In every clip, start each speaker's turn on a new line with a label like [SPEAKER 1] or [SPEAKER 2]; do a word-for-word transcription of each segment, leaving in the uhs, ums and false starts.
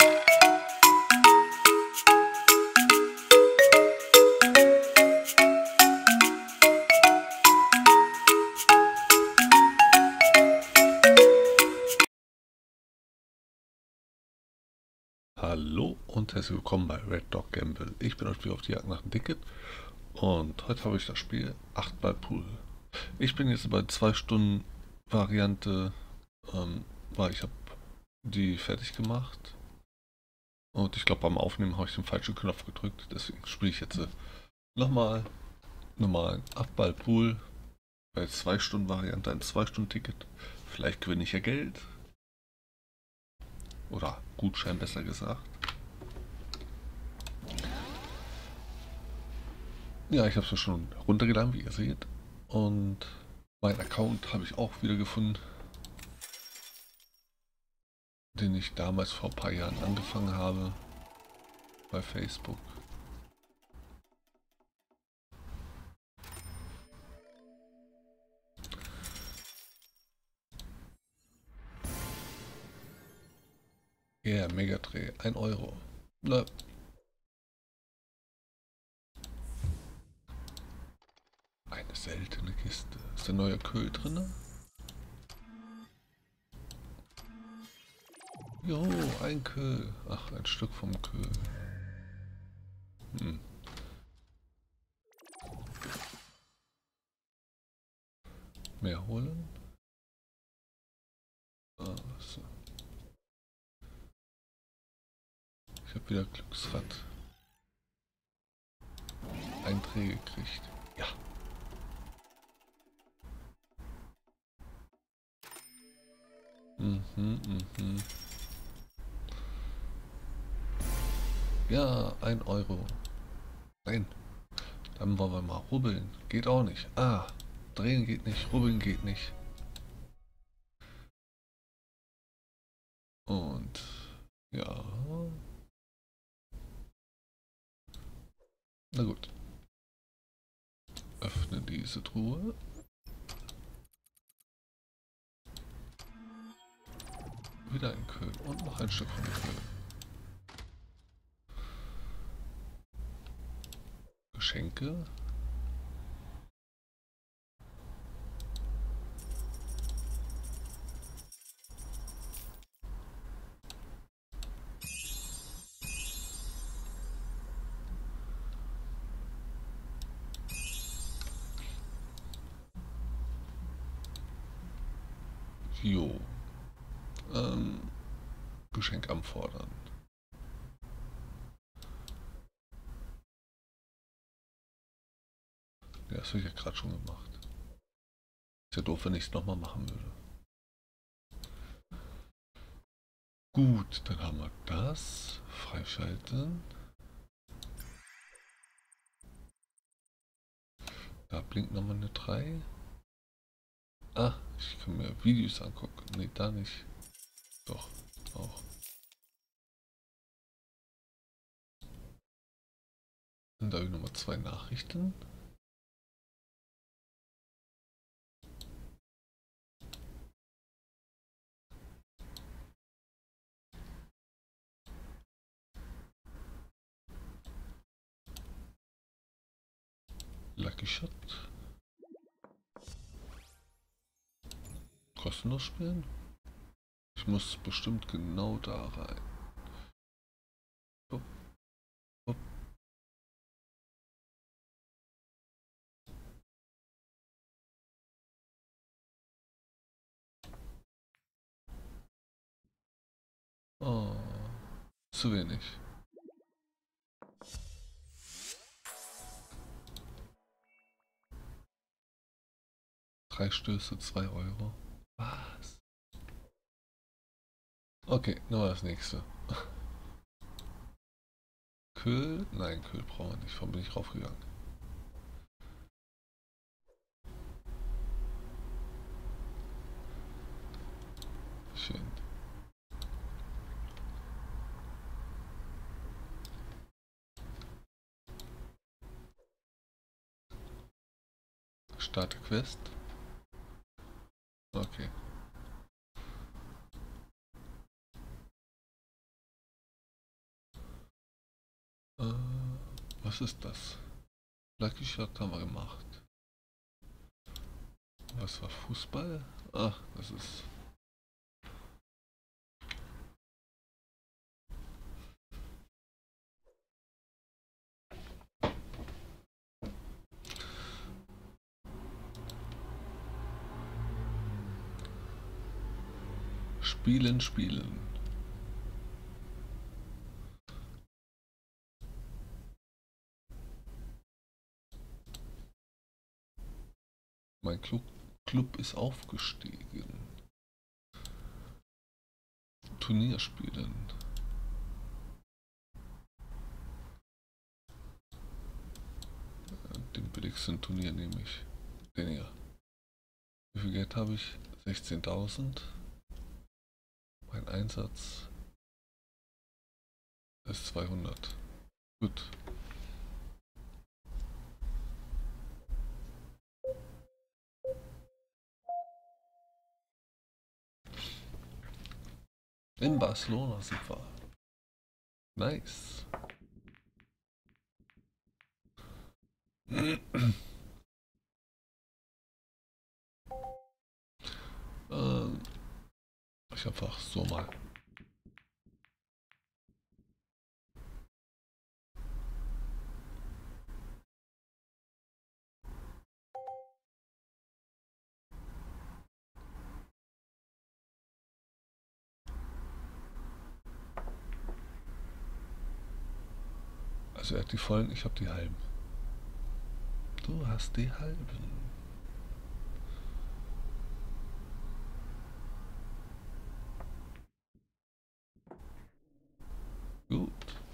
[SPEAKER 1] Hallo und herzlich willkommen bei Red Dog Gamble. Ich bin heute wieder auf die Jagd nach dem Ticket und heute habe ich das Spiel acht Ball Pool. Ich bin jetzt bei zwei Stunden Variante, ähm, weil ich habe die fertig gemacht und ich glaube beim Aufnehmen habe ich den falschen Knopf gedrückt, deswegen spiele ich jetzt äh, nochmal normalen acht Ball Pool bei zwei Stunden Variante, ein zwei Stunden Ticket. Vielleicht gewinne ich ja Geld oder Gutschein besser gesagt. Ja, ich habe es ja schon runtergeladen, wie ihr seht. Und meinen Account habe ich auch wieder gefunden, den ich damals vor ein paar Jahren angefangen habe bei Facebook. Ja, yeah, Megadreh, ein Euro. Na. Eine seltene Kiste. Ist der neue Köhl drin? Jo, ein Köhl. Ach, ein Stück vom Köhl. Hm. Mehr holen? Ah, so. Ich habe wieder Glücksrad. Einträge gekriegt. Ja. Mhm, mhm. Ja, ein Euro. Nein. Dann wollen wir mal rubbeln. Geht auch nicht. Ah, drehen geht nicht, rubbeln geht nicht. Und ja. Na gut. Öffne diese Truhe. Wieder ein Köhl und noch ein Stück von Köhl. Geschenke. Jo. Ähm, Geschenk anfordern. Ja, das habe ich ja gerade schon gemacht. Ist ja doof, wenn ich es nochmal machen würde. Gut, dann haben wir das. Freischalten. Da blinkt nochmal eine drei. Ah, ich kann mir Videos angucken. Ne, da nicht. Doch, auch. Und da habe ich nochmal zwei Nachrichten. Lucky Shot. Kostenlos spielen? Ich muss bestimmt genau da rein. Hopp, hopp. Oh, zu wenig. Drei Stöße, zwei Euro. Was? Okay, nur das nächste. Köhl? Nein, Köhl brauchen wir nicht. Warum bin ich raufgegangen? Schön. Starte Quest. Okay. Was ist das? Lucky Shot haben wir gemacht. Was war Fußball? Ach, das ist... Spielen, spielen. Mein Club, Club ist aufgestiegen. Turnier spielen. Den billigsten Turnier nehme ich. Den hier. Wie viel Geld habe ich? sechzehntausend. Mein Einsatz ist zweihundert. Gut. In Barcelona sind wir. Nice. ähm, ich einfach so mal. Also er hat die vollen, ich habe die halben. Du hast die halben. Gut.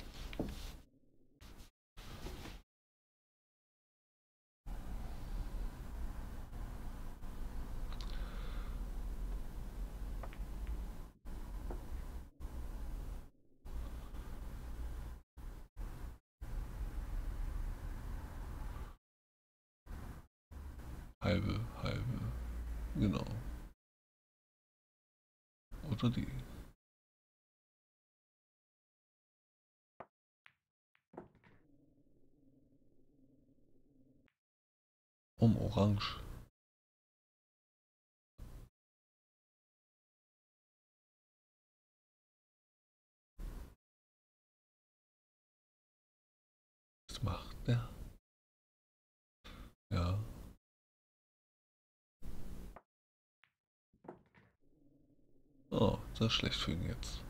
[SPEAKER 1] Halbe, halbe. Genau. Oder die. Um Orange. Was macht der? Ja. Oh, das ist schlecht für ihn jetzt.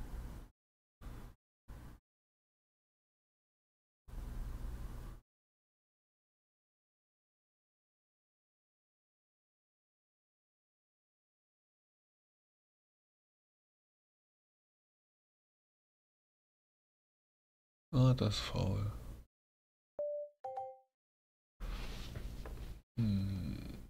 [SPEAKER 1] Ah, das ist faul. Hm.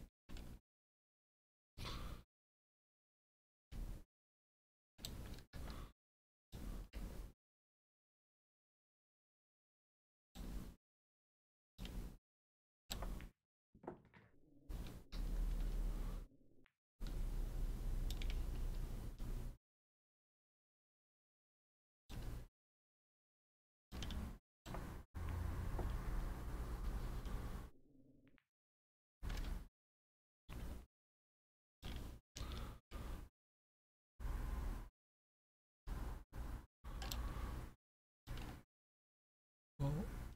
[SPEAKER 1] Oh.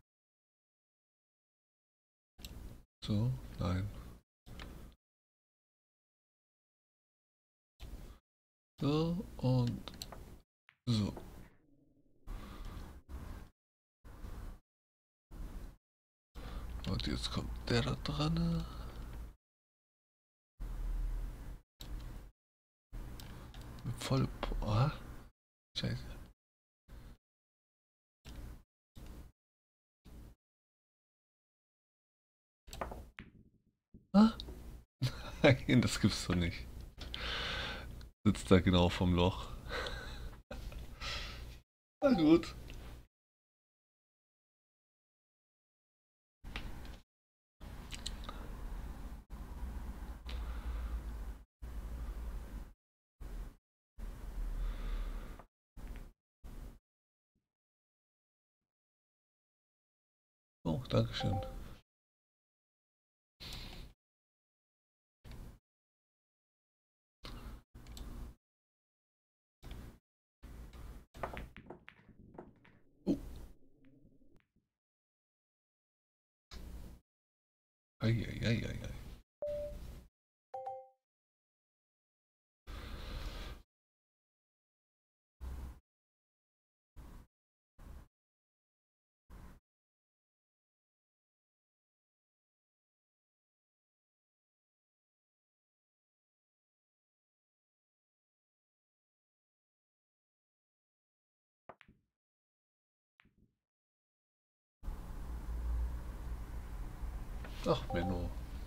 [SPEAKER 1] So, nein. So und so. Und jetzt kommt der da dran. Voll. Ah, scheiße. Ah? Nein, das gibt's doch nicht. Sitzt da genau vom Loch. Na gut. Oh, Dankeschön. Oh. Eieieiei. Ach, Menno.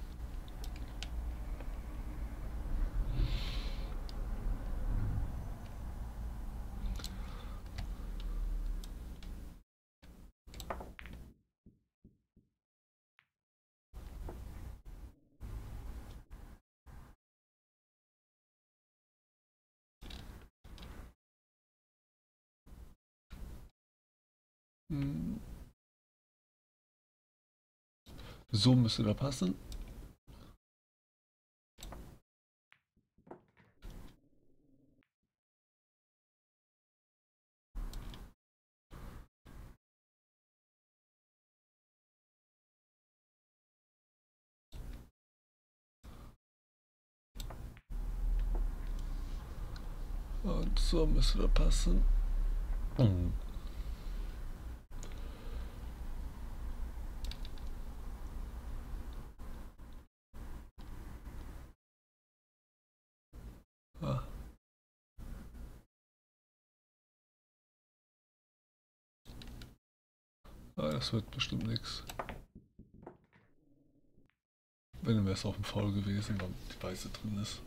[SPEAKER 1] Hm. So müsste da passen. Und so müsste da passen. Hm. Ah. Ah, das wird bestimmt nichts. Wenn wäre es auch ein Foul gewesen, weil die Weiße drin ist.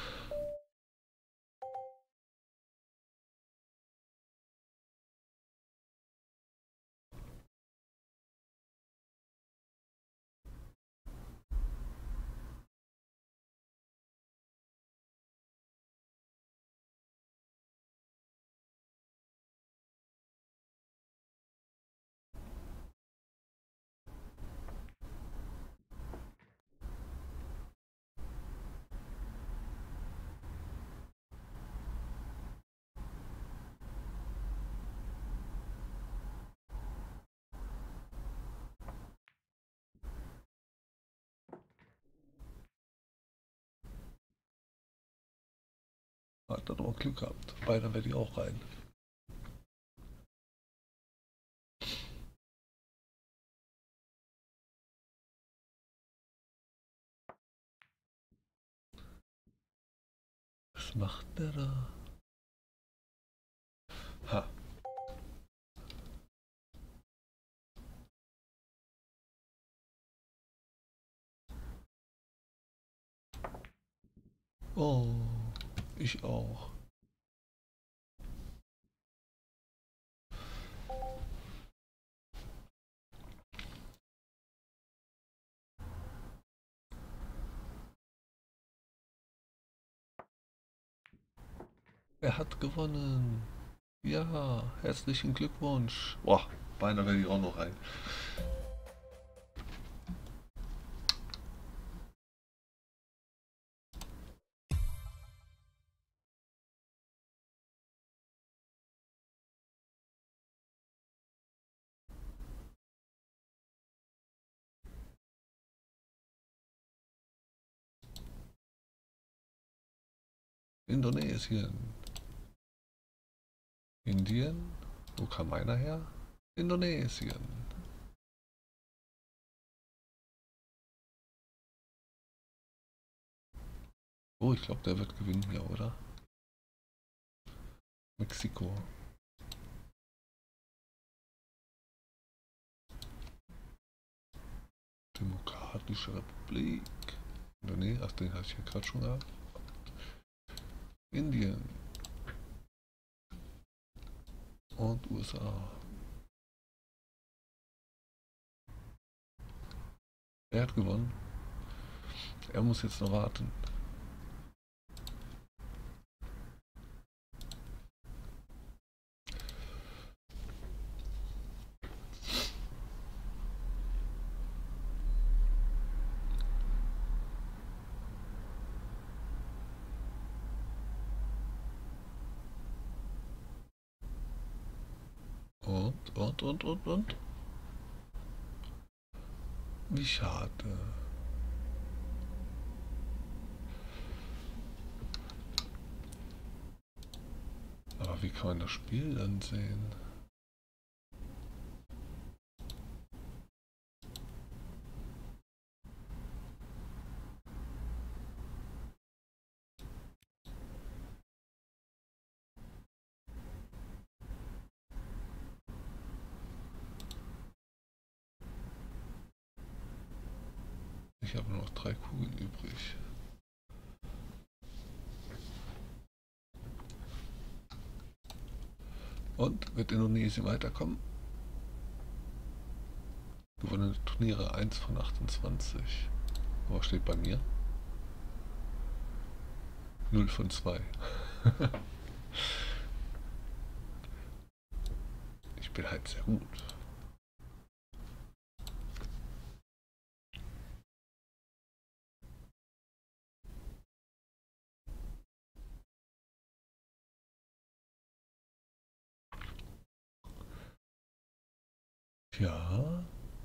[SPEAKER 1] Hat dann auch Glück gehabt. Beinahe wäre die auch rein. Was macht der da? Ha. Oh, ich auch. Er hat gewonnen. Ja, herzlichen Glückwunsch. Boah, beinahe wäre die auch noch rein. Indonesien. Indien? Wo kam meiner her? Indonesien. Oh, ich glaube, der wird gewinnen hier, oder? Mexiko. Demokratische Republik. Nee, ach, den hatte ich ja gerade schon gehabt. Indien. Und U S A. Er hat gewonnen. Er muss jetzt noch warten. und, und, und, und. Wie schade. Aber wie kann man das Spiel dann sehen? Ich habe nur noch drei Kugeln übrig. Und wird Indonesien weiterkommen? Gewonnene Turniere eins von achtundzwanzig. Was steht bei mir? null von zwei. Ich bin halt sehr gut. Ja.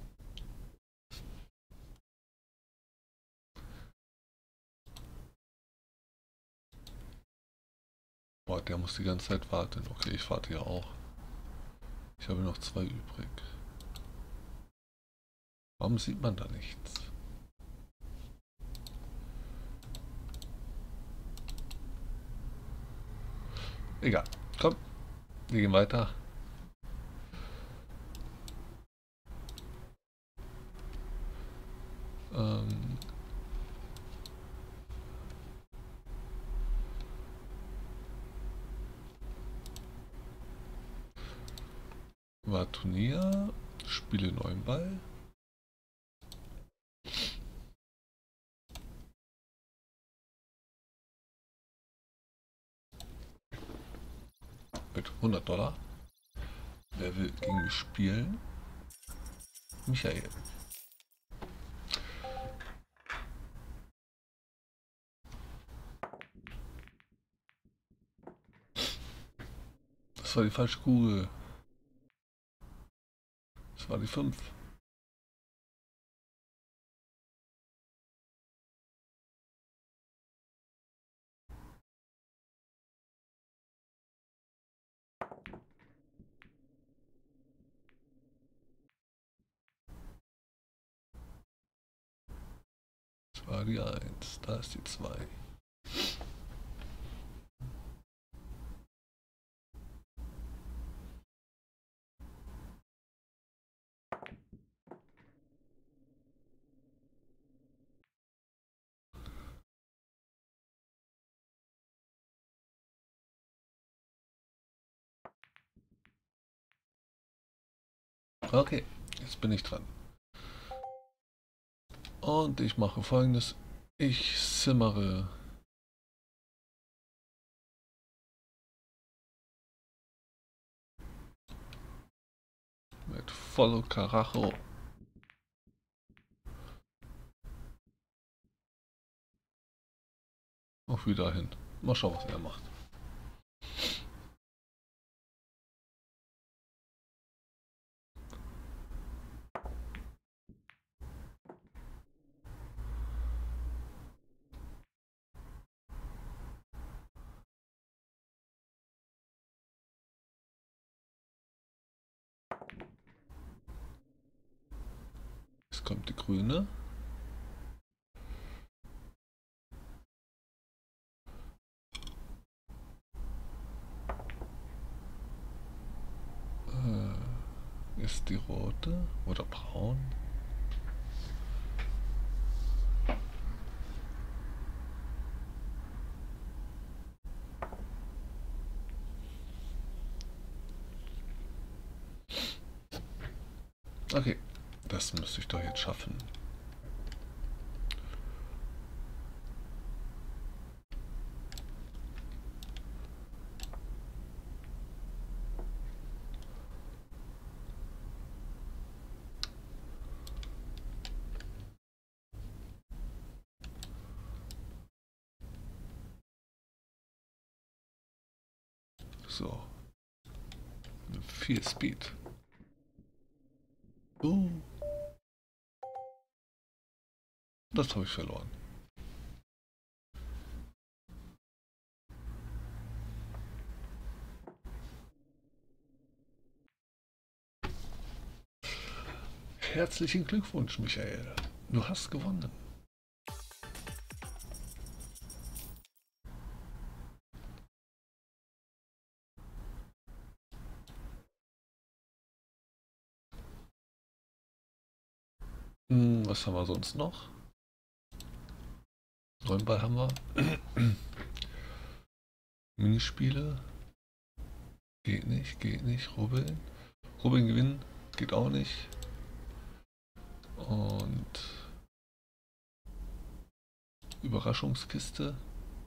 [SPEAKER 1] Boah, der muss die ganze Zeit warten. Okay, ich warte ja auch. Ich habe noch zwei übrig. Warum sieht man da nichts? Egal. Komm, wir gehen weiter. Ähm war Turnier, Spiele neuen Ball. Mit hundert Dollar. Wer will gegen mich spielen? Michael. Das war die falsche Kugel. Das war die fünf. Das war die eins. Da ist die zwei. Okay, jetzt bin ich dran. Und ich mache Folgendes. Ich zimmere mit voller Karacho. Auf wieder hin. Mal schauen, was er macht. Jetzt kommt die grüne. Äh, ist die rote oder braun? Okay, das müsste ich doch jetzt schaffen. So. Viel Speed. Uh, das habe ich verloren. Herzlichen Glückwunsch, Michael. Du hast gewonnen. Hm, was haben wir sonst noch? Neuen Ball haben wir. Minispiele. Geht nicht, geht nicht. Rubbeln. Rubbeln gewinnen. Geht auch nicht. Und Überraschungskiste.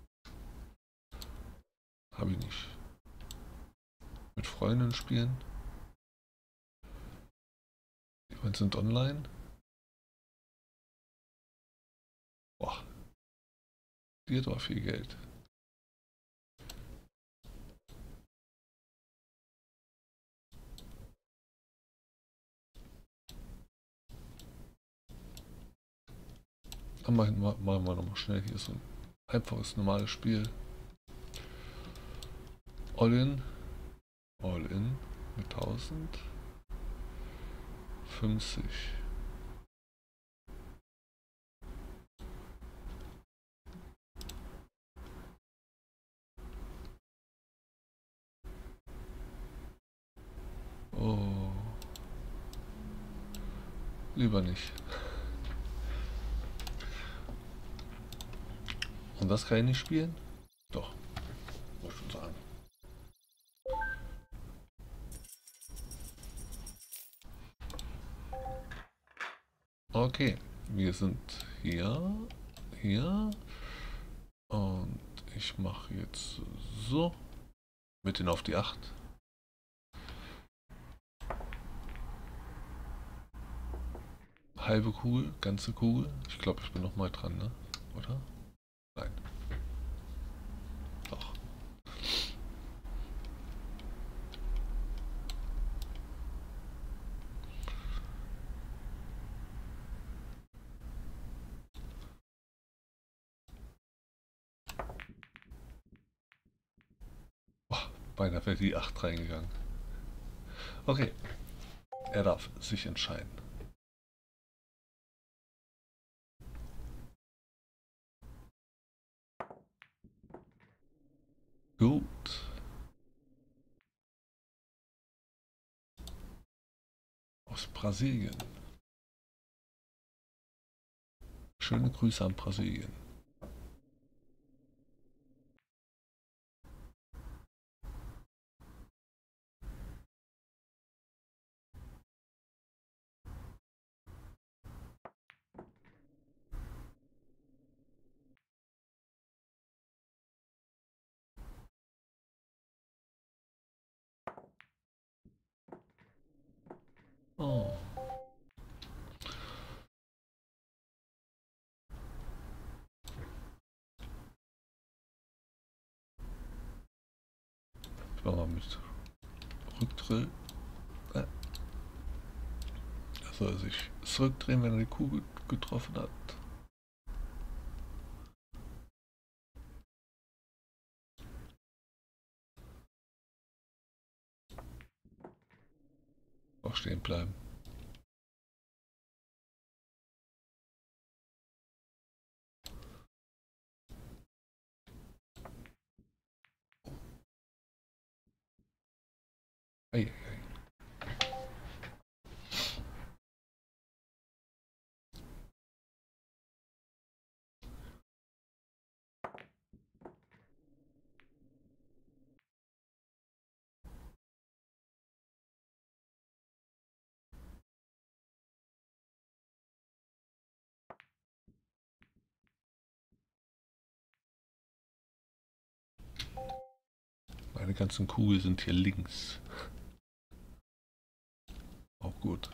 [SPEAKER 1] Habe ich nicht. Mit Freunden spielen. Die meinen sind online. Boah, die hat aber viel Geld. Dann machen wir, machen wir nochmal schnell hier so ein einfaches normales Spiel. All in. All in mit tausend. fünfzig. Oh. Lieber nicht. Und das kann ich nicht spielen? Doch, muss schon sagen. Okay, wir sind hier, hier und ich mache jetzt so mit den auf die acht. Halbe Kugel, ganze Kugel. Ich glaube, ich bin noch mal dran, ne? Oder? Nein. Doch. Boah, beinahe wäre die acht reingegangen. Okay, er darf sich entscheiden. Gut. Aus Brasilien. Schöne Grüße an Brasilien. Oh. Ich war mal mit Rückdrill. Äh. Er soll sich zurückdrehen, wenn er die Kugel getroffen hat. Auch stehen bleiben. Ei, ei. Meine ganzen Kugeln sind hier links. Auch gut.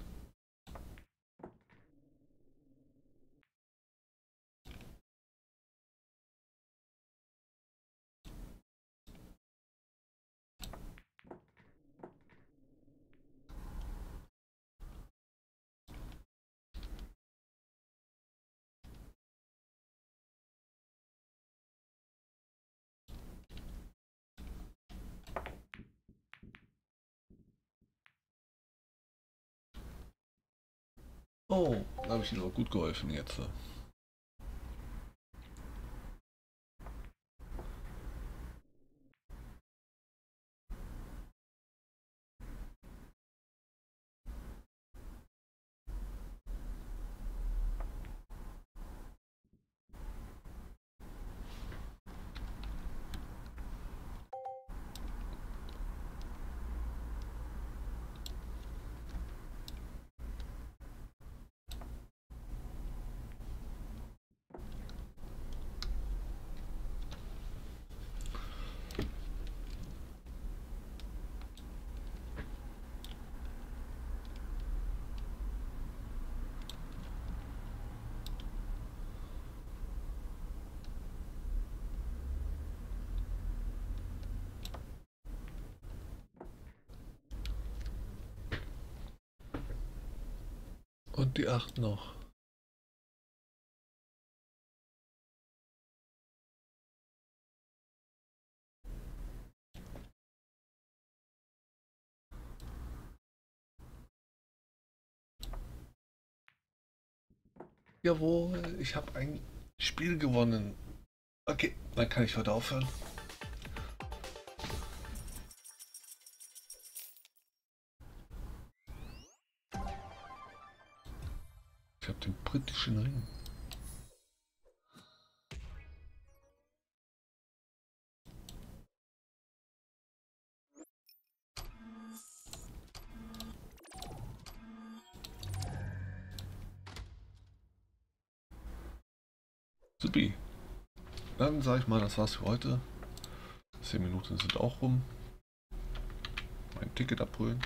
[SPEAKER 1] Oh, da habe ich Ihnen auch gut geholfen jetzt. Und die acht noch. Jawohl, ich habe ein Spiel gewonnen. Okay, dann kann ich heute aufhören. Ich habe den britischen Ring. Supi. Dann sage ich mal, das war's für heute. Zehn Minuten sind auch rum. Mein Ticket abholen.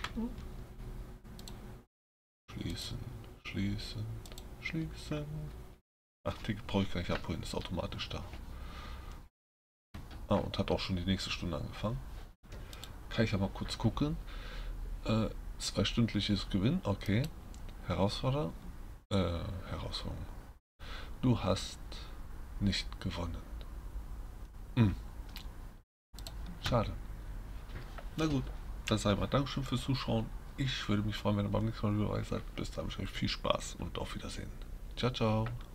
[SPEAKER 1] Schließen, schließen, schließen. Ach, Ticket brauche ich gar nicht abholen, ist automatisch da. Ah, und hat auch schon die nächste Stunde angefangen. Kann ich ja mal kurz gucken. Äh, zweistündliches Gewinn, okay. Herausforderer. Äh, Herausforderung. Du hast nicht gewonnen. Hm. Schade. Na gut, dann sei mal Dankeschön fürs Zuschauen. Ich würde mich freuen, wenn ihr beim nächsten Mal wieder dabei seid. Bis dahin wünsche ich euch viel Spaß und auf Wiedersehen. Ciao, ciao.